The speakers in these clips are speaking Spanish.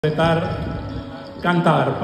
Interpretar Canta Arpa.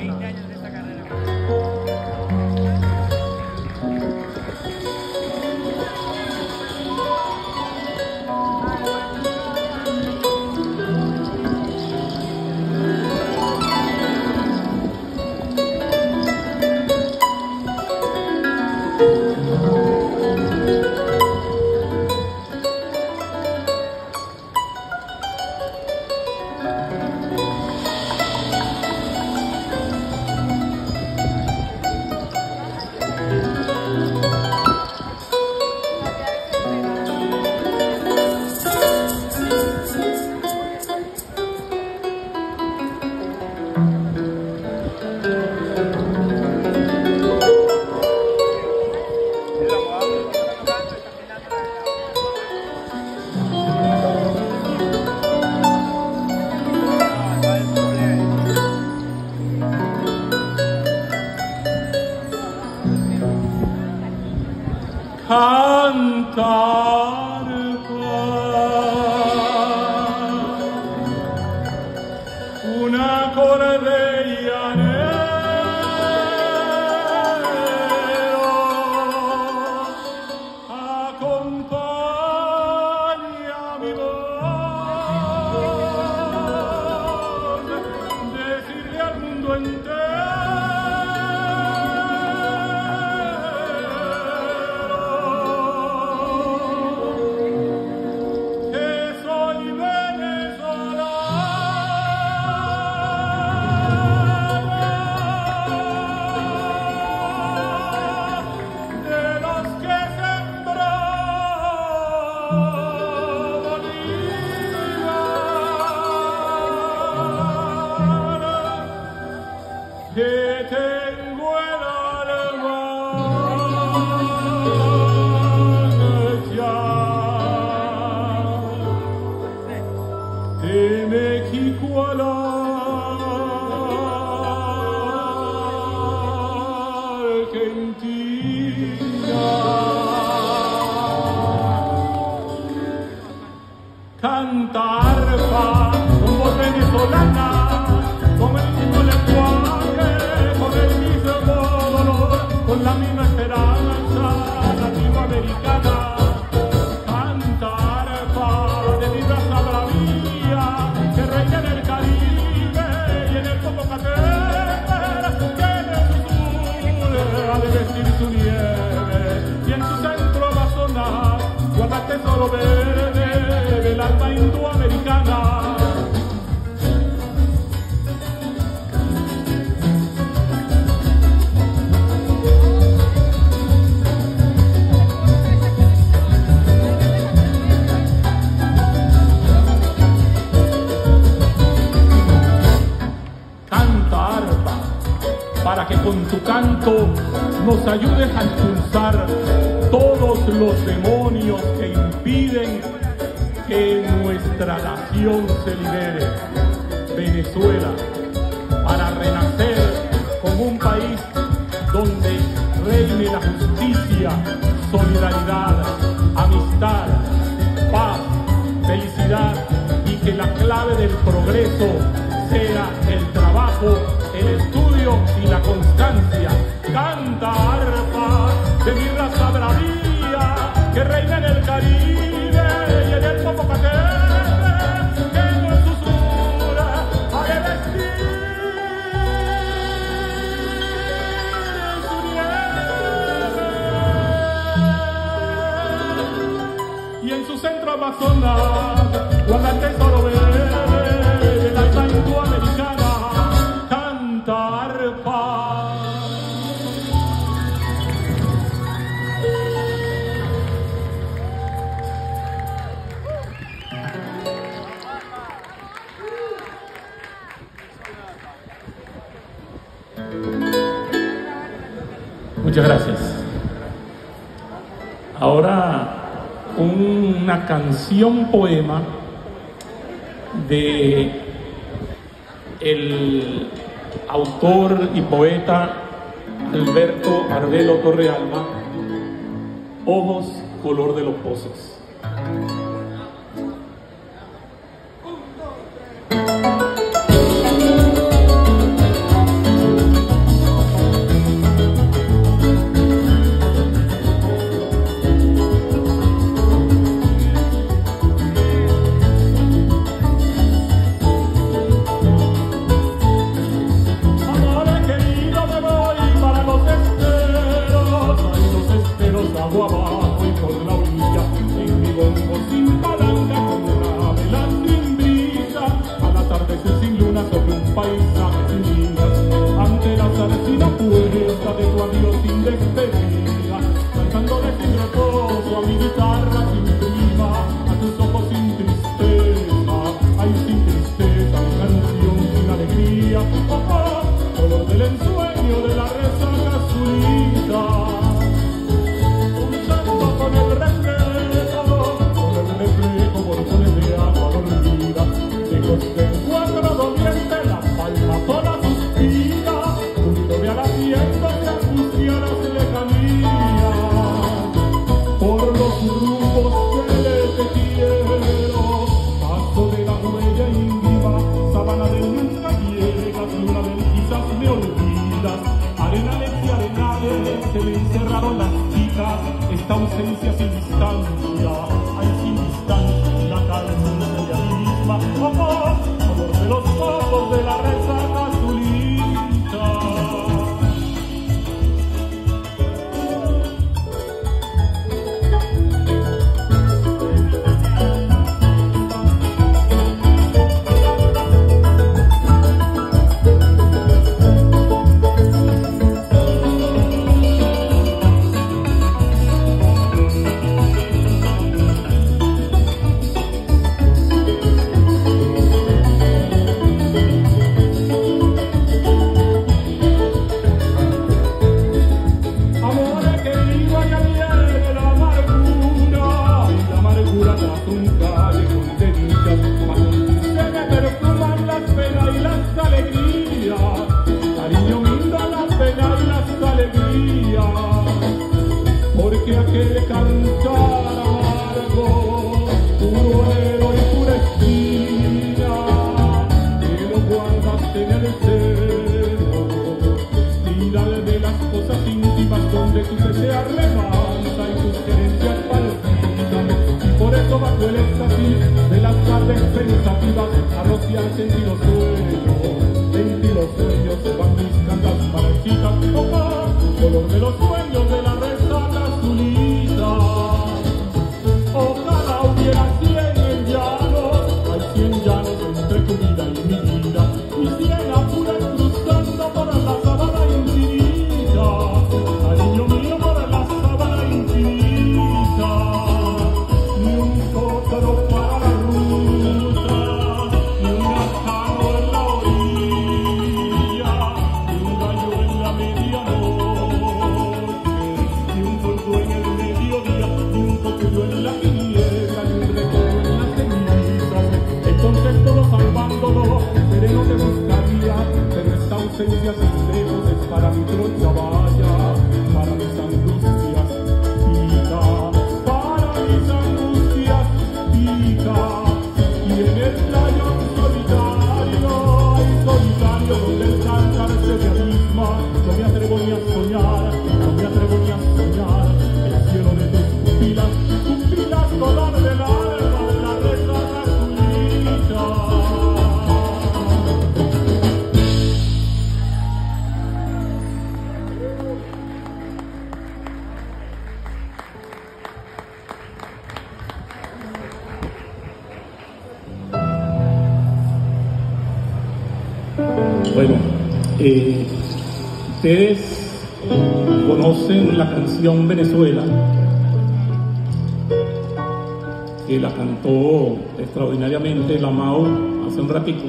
Cantar una cordellanero acompaña mi voz, decirle al mundo entero que tengo el alma ya de México a la Argentina. Canta arpa con voz venezolana, con el mismo lenguaje, con el mismo dolor, con la misma esperanza latinoamericana. Canta arpa de mi raza bravía, que reina en el Caribe y en el Popocatépetl, que en el sur ha de vestir su nieve, y en su centro amazonal guarda el tesoro verde del alma indoamericana. Para que con tu canto nos ayudes a expulsar todos los demonios que impiden que nuestra nación se libere. Venezuela, para renacer como un país donde reine la justicia, solidaridad, amistad, paz, felicidad, y que la clave del progreso sea el trabajo, el estudio y la constancia. Canta arpa de mi raza bravía, que reina en el Caribe y en el Popocatépetl, que en su sur ha de vestir su nieve, y en su centro amazonal guarda el tesoro verde del alma indoamericana. Muchas gracias. Ahora una canción poema de el autor y poeta Alberto Arbelo Torrealba, Ojos color de los pozos. sin luna sobre un paisaje sin líneas, ante la sardina puesta de tu adiós sin despedida, cantándole sin reposo a mi guitarra sin prima, a tus ojos sin tristeza, ay sin tristeza, mi canción sin alegría, color del ensueño de la resaca azulita, pulsando con el reflejo, borbones de agua dormida, lejos del cuadro doliente, la palma sola suspira, unido de alaciendo de angustiadas lejanías, por los rumbos que te quiero, paso de la huella íntima, sábana de nunca llegas, luna del quizás me olvidas, arenales y arenales se le encerraron las chicas, esta ausencia sin distancia, hay sin distancia, la canción de ella misma, color de los ojos de la resaca azulita. Porque aquel cantar amargo, puro anhelo y pura espina, que lo guardaste en el seno, mirar de las cosas íntimas donde tu deseo levanta y tus querencias palpitan, y por eso bajo el éxtasis de las tardes pensativas, a rociar sentí los sueños, se van mis cantas marchitas, color de los sueños de la resaca azulita. Ojalá hubiera 100 llanos, hay 100 llanos entre tu vida y mi vida, y 100 apuras cruzando por la sabana infinita, cariño mío, por la sabana infinita, ni un potro para la ruta, ni un ajano en la orilla, ni un gallo en la medianoche, ni un polvo en el mediodía, ni un cocuyo en la quiniela, ni un recodo en las cenizas. Entonces todo salvándolo, sereno te buscaría, pero esta ausencia sin lejos es para mi trocha vaya, para mis angustias pica, para mis angustias pica, y en el playón solitario donde el cantar se abisma, no me atrevo ni a soñar, no me atrevo ni a soñar el cielo de tus pupilas, color del alma de la resaca azulita. Bueno, ustedes conocen la canción Venezuela, que la cantó extraordinariamente la Mau hace un ratito.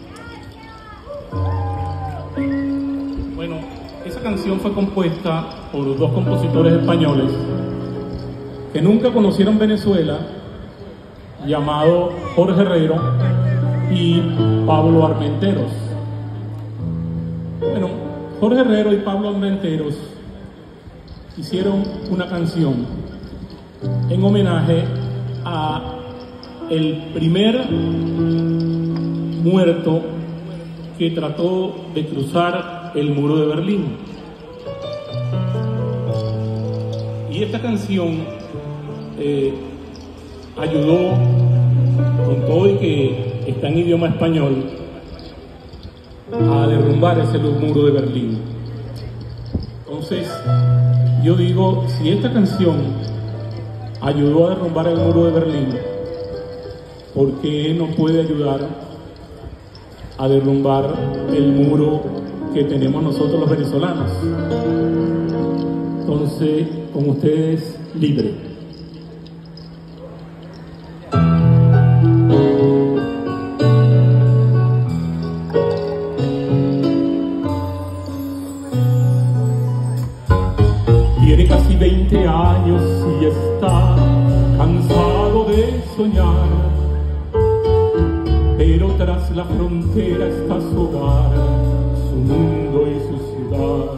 Bueno, esa canción fue compuesta por dos compositores españoles que nunca conocieron Venezuela, llamados Jorge Herrero y Pablo Armenteros. Bueno, Jorge Herrero y Pablo Armenteros hicieron una canción en homenaje a el primer muerto que trató de cruzar el muro de Berlín. Y esta canción ayudó, con todo y que está en idioma español, a derrumbar ese muro de Berlín. Entonces, yo digo, si esta canción ayudó a derrumbar el muro de Berlín, ¿por qué no puede ayudar a derrumbar el muro que tenemos nosotros los venezolanos. Entonces, con ustedes, libre. Tiene casi 20 años y está cansado de soñar, pero tras la frontera está su hogar, su mundo y su ciudad.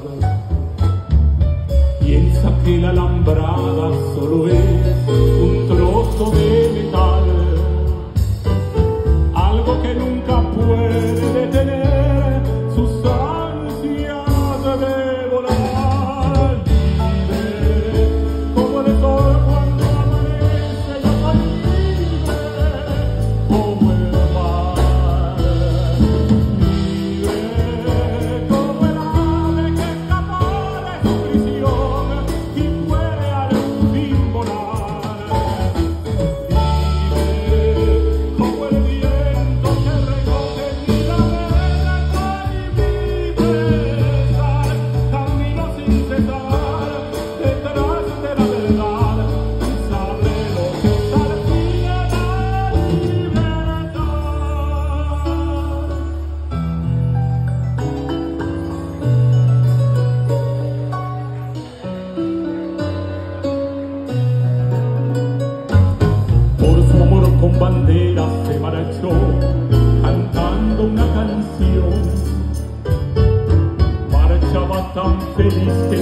Piensa que la alambrada solo es un trozo de metal, algo que nunca puede detener sus ansias de volar. Libre como el sol cuando amanece, yo soy libre como el mar. Libre como el ave que escapó de su prisión y puede al fin volar. Libre como el viento que recoge mi lamento y mi pesar. Camino sin cesar detrás de la verdad y sabré lo que es al fin la libertad. Por su amor con bandera se marchó cantando una canción. Marchaba tan feliz que